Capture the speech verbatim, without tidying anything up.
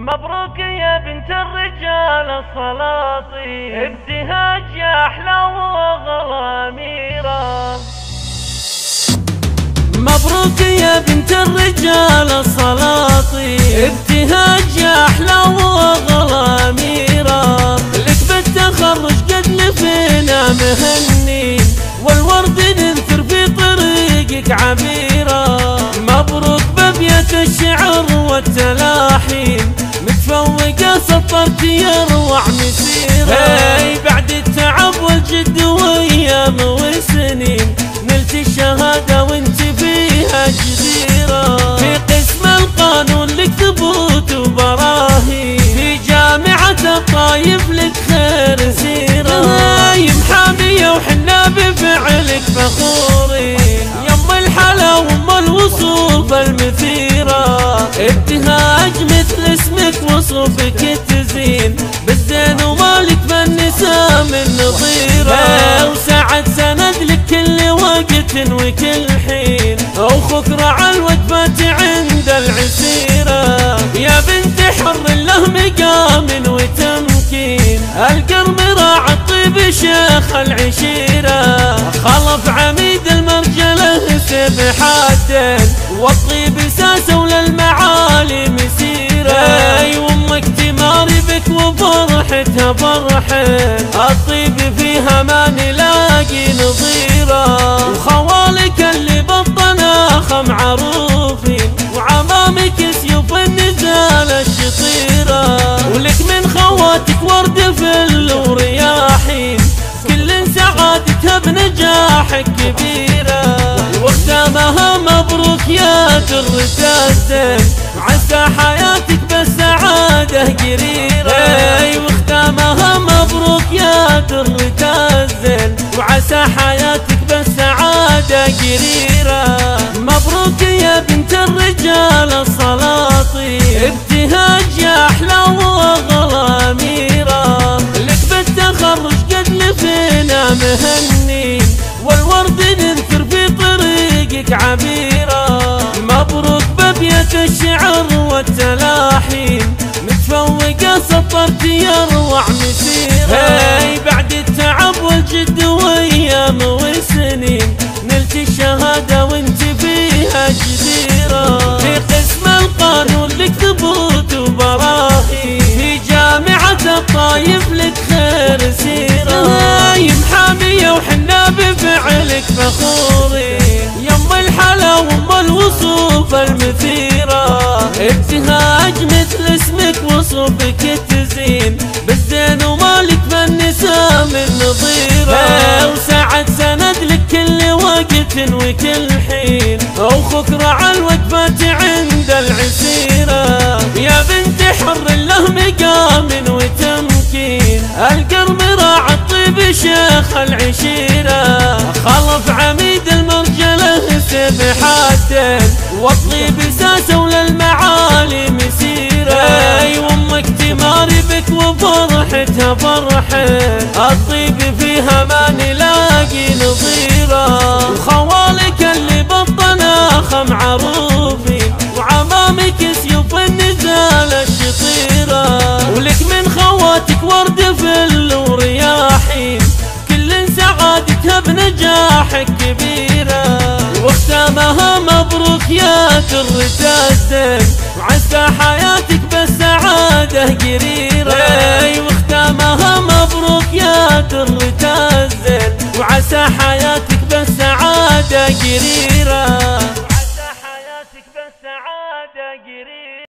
مبروك يا بنت الرجال السلاطين، ابتهاج يا احلى واغلى اميره. مبروك يا بنت الرجال السلاطين، ابتهاج يا احلى واغلى اميره. لك بالتخرج قد نفينا مهنين، والورد ننثر في طريقك عبيره. مبروك بابيات الشعر والتلاحين، متفوقه سطرت يروع مسيره. هاي بعد التعب والجد وايام وسنين، نلت الشهاده وانت فيها جديره. في قسم القانون لك ثبوت وبراهين، في جامعه الطايف لك خير سيره. هاي محاميه وحنا بفعلك فخورين، يم الحلا وام الوصول بالمثيره. ابتهاج مثل اسمك وصفك تزين، بالزين ومالك بالنساء من نظيره. وسعد سند لك كل وقت وكل حين، اخوك رعى الوجبات عند العسيره. يا بنت حر له مقام وتمكين، القرم راعى الطيب شيخ العشيره. خلف عميد المرجله سبحات، والطيب ساسه وللمعالي مسيره. اي وامك تماري بك وفرحتها فرحه، الطيب فيها ما نلاقي نظيره. وخوالك اللي بالطناخه معروفين، وعمامك سيوف النزال الشطيره. ولك من خواتك ورد فل ورياحين، كل سعادتها بنجاحك كبيره. وختامها مبروك يا درة الزين، عسى حياتك بالسعاده قريره. اي وختامها مبروك يا درة الزين، وعسى حياتك بالسعاده قريره. مبروك يا بنت الرجال السلاطين، ابتهاج يا احلى واغلى اميره. لك بالتخرج قد نفينا مهنين، والورد ننثر في طريقك عبيره. مبروك بابيات الشعر والتلاحين، متفوقه سطرت يروع مسيره. هاي بعد التعب والجد وايام وسنين، نلت الشهاده وانت فيها جديره. في قسم القانون لك ثبوت وبراهين، في جامعه الطايف لك خير سيره. هاي محاميه وحنا بفعلك فخورين، يم الحلا وام الوصول بالمثيره. ابتهاج مثل اسمك وصفك تزين، بالزين ومالك بالنساء من نظيره. وسعد سند لك كل وقت وكل حين، اخوك رعى الوجبات عند العسيره. يا بنت حر له مقام وتمكين، القرم راعى الطيب شيخ العشيره. خلف عميد المرجله سبحات، والطيب ساسه وللمعالي مسيره. اي وامك تماري بك وفرحتها فرحه، الطيب فيها ما نلاقي نظيره. وخوالك اللي بالطناخه معروفين، وعمامك سيوف النزال الشطيره. ولك من خواتك ورد فل ورياحين، كل سعادتها بنجاحك كبيره. وختامها مبروك يا درة الزين، وعسى حياتك بالسعاده قريره. اي وختامها مبروك يا درة الزين، وعسى حياتك بالسعاده قريره.